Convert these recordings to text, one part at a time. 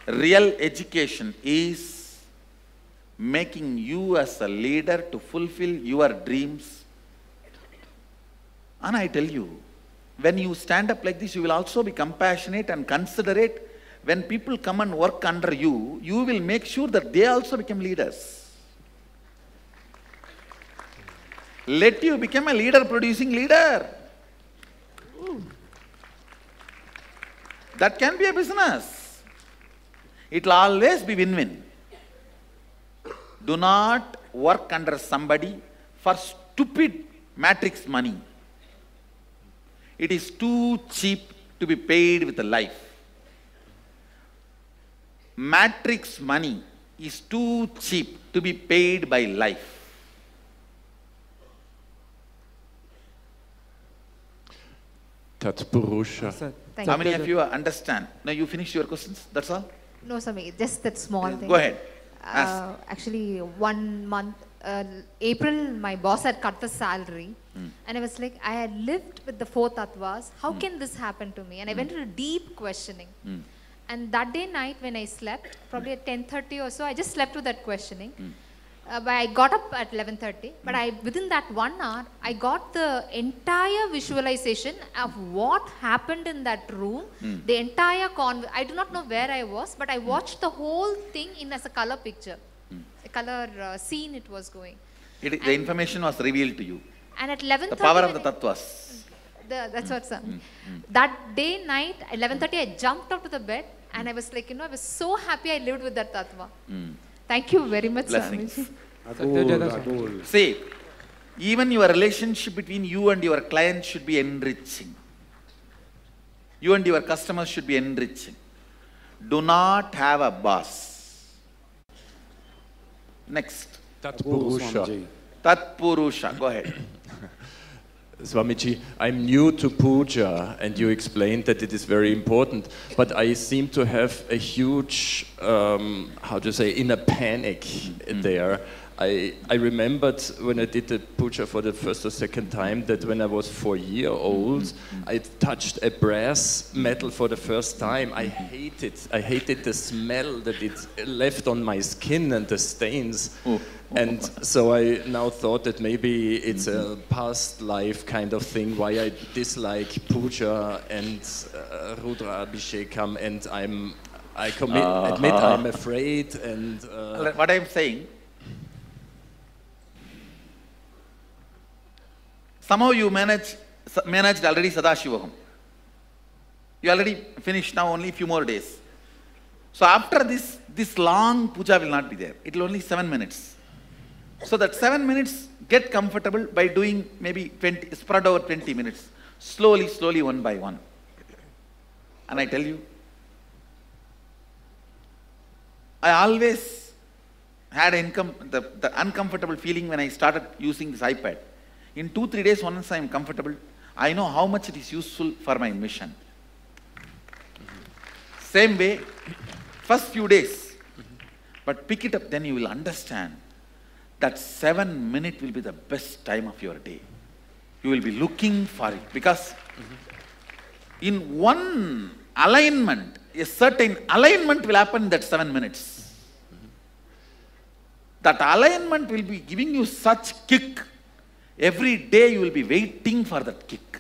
Real education is making you as a leader to fulfill your dreams. And I tell you, when you stand up like this, you will also be compassionate and considerate. When people come and work under you, you will make sure that they also become leaders. Let you become a leader producing leader. That can be a business. It will always be win-win. Do not work under somebody for stupid matrix money. It is too cheap to be paid with a life. Matrix money is too cheap to be paid by life. Tat Purusha. How many of you understand? Now you finish your questions, that's all? No, Swami, just that small thing. Go ahead. Actually, 1 month, April, my boss had cut the salary. And I was like, I had lived with the 4 tattvas. How can this happen to me? And I went into deep questioning. And that day night when I slept, probably at 10:30 or so, I just slept with that questioning. But I got up at 11:30. But within that 1 hour, I got the entire visualization of what happened in that room. The entire I do not know where I was, but I watched the whole thing as a color picture. A color scene it was going. The information was revealed to you. And at 11:30, the power of the tattvas. That's what's up. That day, night, 11:30, I jumped out of the bed and I was like, I was so happy I lived with that tattva. Thank you very much, Blessings. Swamiji. See, even your relationship between you and your client should be enriching. You and your customers should be enriching. Do not have a boss. Next. Tat Purusha. Tat Purusha. Go ahead. Swamiji, I'm new to puja and you explained that it is very important, but I seem to have a huge, inner panic there. I remembered when I did the puja for the first or second time that when I was 4 years old, I touched a brass metal for the first time. I hated the smell that it left on my skin and the stains. And so I now thought that maybe it's a past life kind of thing, why I dislike puja and Rudra Abhishekam, and I admit I'm afraid. And what I'm saying, somehow you managed already Sadashivaham. You already finished now, only a few more days. So after this long puja will not be there. It will only 7 minutes. So that 7 minutes, get comfortable by doing maybe spread over 20 minutes. Slowly, one by one. And I tell you, I always had the uncomfortable feeling when I started using this iPad. In 2-3 days, once I am comfortable, I know how much it is useful for my mission. Same way, first few days, but pick it up, then you will understand that 7 minutes will be the best time of your day. You will be looking for it because in one alignment, a certain alignment will happen in that 7 minutes. That alignment will be giving you such kick. Every day you will be waiting for that kick.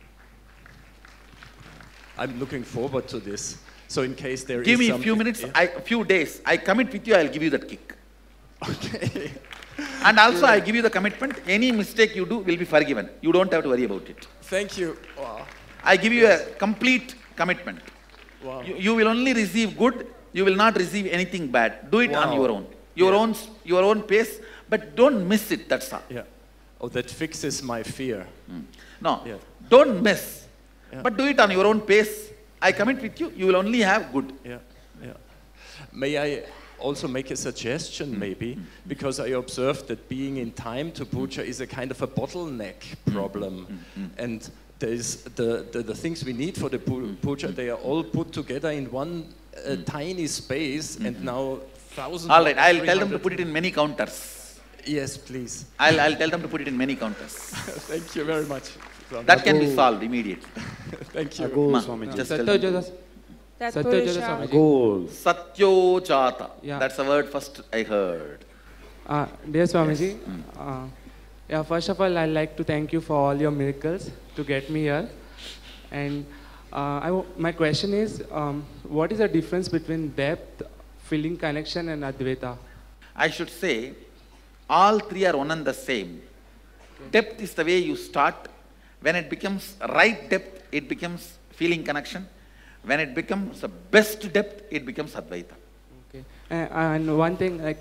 I'm looking forward to this. So in case there Give is me a few minutes, a few days. I commit with you, I'll give you that kick. Okay. And also I give you the commitment, any mistake you do will be forgiven. You don't have to worry about it. Thank you. Wow. I give you a complete commitment. Wow. You will only receive good, you will not receive anything bad. Do it on your own. Your own pace, but don't miss it, that's all. Yeah. Oh, that fixes my fear. No, Yeah. don't miss. Yeah. But do it on your own pace. I commit with you, you will only have good. Yeah, yeah. May I also make a suggestion maybe, because I observed that being in time to puja is a kind of a bottleneck problem. And there's the things we need for the puja, they are all put together in one tiny space, and now thousands. All right, I'll tell them to put it in many counters. Yes, please. I'll tell them to put it in many counters. Thank you very much. That can be solved immediately. Thank you. Just tell them. That Satyajata Purusha. Swamiji. Goal. Satyojata. Yeah. That's the word first I heard. Dear Swamiji, yeah, first of all, I'd like to thank you for all your miracles to get me here. And my question is, what is the difference between depth, feeling connection, and Advaita? I should say, all three are one and the same. Depth is the way you start. When it becomes right depth, it becomes feeling connection. When it becomes the best depth, it becomes Advaita. Okay. And one thing, like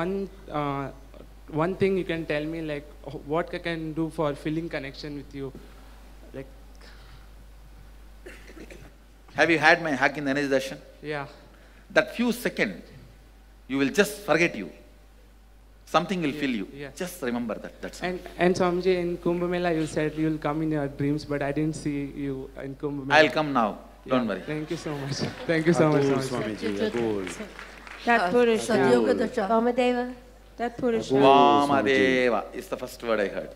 one thing you can tell me, like what I can do for feeling connection with you, like. Have you had my hug in the energy darshan? Yeah. That few seconds, you will just forget you. Something will fill you. yeah. Just remember that. That's all. And Swamiji, in Kumbh Mela, you said you'll come in your dreams, but I didn't see you in Kumbh Mela. I'll come now. Don't worry. Thank you so much. Thank you so much, Goal, Swamiji. Swamiji. Goal. That Purusha. Vamadeva. That Purusha. Vamadeva is the first word I heard.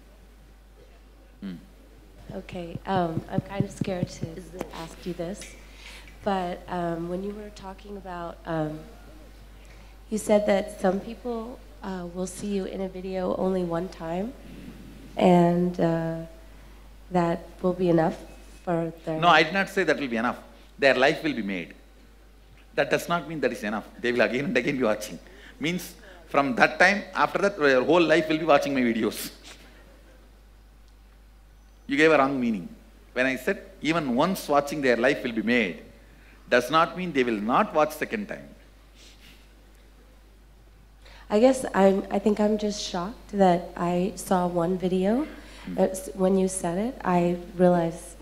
Okay, I'm kind of scared to ask you this, but when you were talking about, you said that some people will see you in a video only one time, and that will be enough for their... No, I did not say that will be enough. Their life will be made. That does not mean that is enough. They will again and again be watching. Means from that time, after that, their whole life will be watching my videos. You gave a wrong meaning. When I said even once watching their life will be made, does not mean they will not watch second time. I guess I think I'm just shocked that I saw one video. When you said it, I realized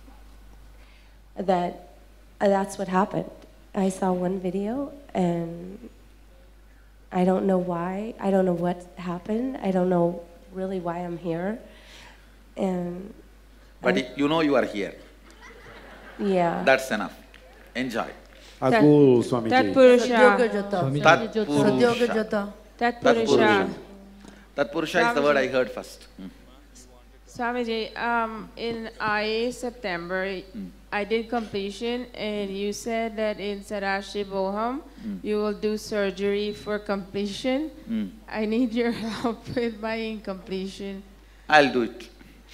that that's what happened. I saw one video and I don't know why. I don't know what happened. I don't know really why I'm here. And But you know you are here. yeah. That's enough. Enjoy. Goal, Swamiji. That Purusha. Tat Purusha. That Tat Purusha. Purusha. Tat Purusha is the word I heard first. Swamiji, in September, I did completion, and you said that in Sadashivoham, you will do surgery for completion. I need your help with my incompletion. I'll do it.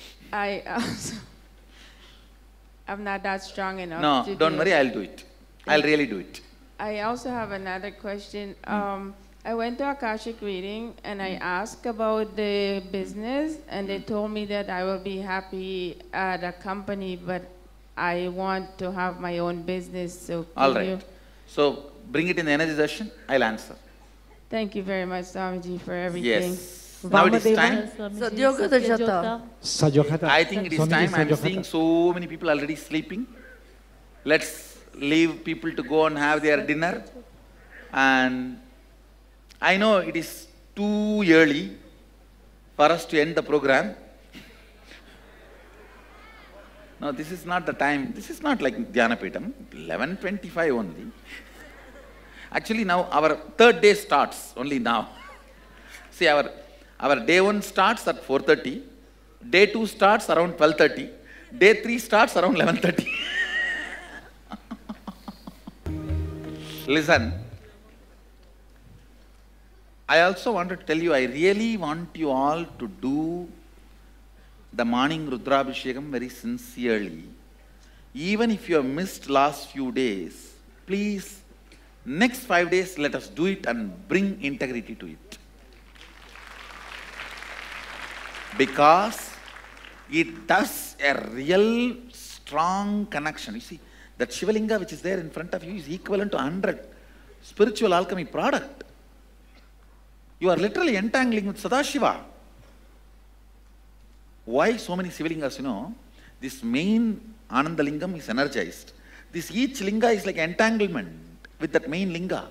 I'm not that strong enough. No, don't worry, I'll do it. I'll really do it. I also have another question. I went to Akashic reading and I asked about the business, and they told me that I will be happy at a company, but I want to have my own business. So All can right. you- So bring it in the energy session, I'll answer. Thank you very much, Swamiji, for everything. Yes. Now it is time. Sajokata. I think it is Swamiji, time. I'm Sajokata. seeing so many people already sleeping. Let's leave people to go and have their dinner. And I know it is too early for us to end the program. No, this is not the time. This is not like Dhyanapitam, 11:25 only. Actually, now our third day starts only now. See, our day 1 starts at 4:30. Day 2 starts around 12:30. Day 3 starts around 11:30. Listen, I also want to tell you, I really want you all to do the morning Rudrabhishekam very sincerely. Even if you have missed last few days, please, next 5 days, let us do it and bring integrity to it. Because it does a real strong connection. You see, that Shivalinga which is there in front of you is equivalent to 100 spiritual alchemy product. You are literally entangling with Sadashiva. Why so many Shivalingas, you know? This main Ananda Lingam is energized. This each linga is like entanglement with that main linga.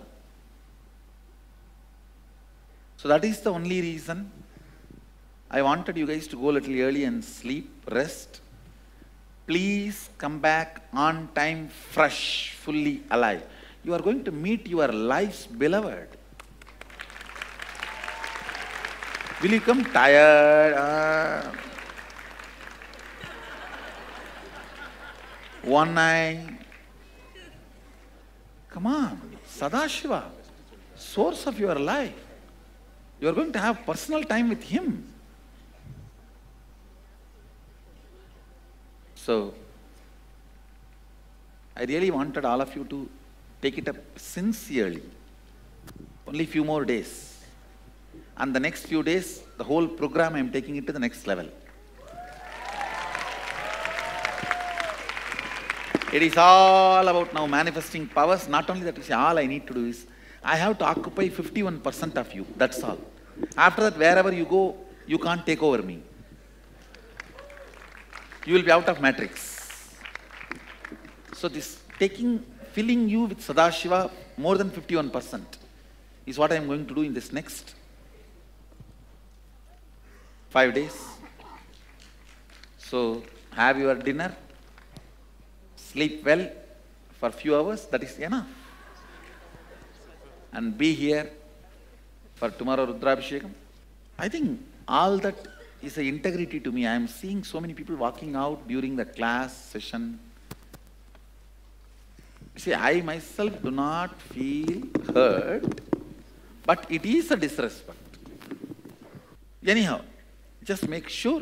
So that is the only reason I wanted you guys to go a little early and sleep, rest. Please come back on time, fresh, fully alive. You are going to meet your life's beloved. Will you come tired? One eye, Come on, Sadashiva, source of your life. You are going to have personal time with him. So, I really wanted all of you to take it up sincerely. Only few more days. And the next few days, the whole program I am taking it to the next level. It is all about now manifesting powers. Not only that, all I need to do is, I have to occupy 51% of you. That's all. After that, wherever you go, you can't take over me. You will be out of matrix. So this filling you with Sadashiva more than 51% is what I am going to do in this next 5 days. So have your dinner, sleep well for a few hours, that is enough. And be here for tomorrow Rudrabhishekam. I think all that is an integrity to me. I am seeing so many people walking out during the class session. See, I myself do not feel hurt, but it is a disrespect. Anyhow, just make sure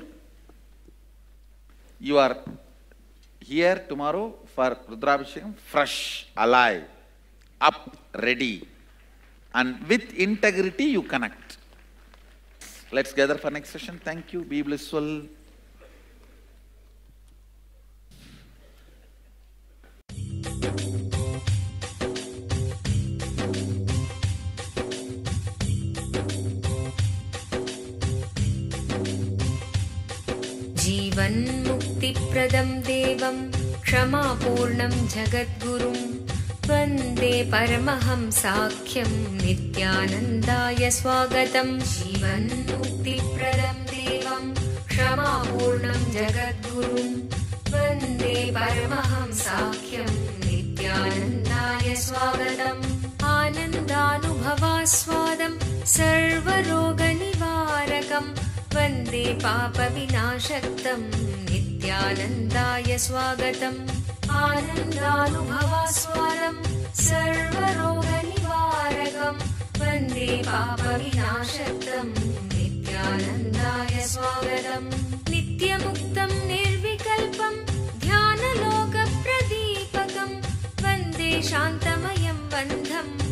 you are here tomorrow for Rudrabhishekam, fresh, alive, up, ready, and with integrity you connect. Let's gather for next session. Thank you. Be blissful. जीवन्मुक्तिप्रदं देवं क्षमापूर्णं जगद्गुरुं वन्दे परमहंसाख्यं नित्यानन्दाय स्वागतं। जीवन्मुक्तिप्रदं देवं क्षमापूर्णं जगद्गुरुं वन्दे परमहंसाख्यं नित्यानन्दाय स्वागतम्। आनन्दानुभवास्वादं सर्वरोगनिवारकं वन्दे पापविनाशक्तं नित्यानन्दाय स्वागतम्। आनन्दानुभवास्वादं सर्वरोगनिवारकं वन्दे पापविनाशक्तं नित्यानन्दाय स्वागतम्। नित्यमुक्तं निर्विकल्पं ध्यानलोकप्रदीपकं वन्दे शान्तमयं बन्धम्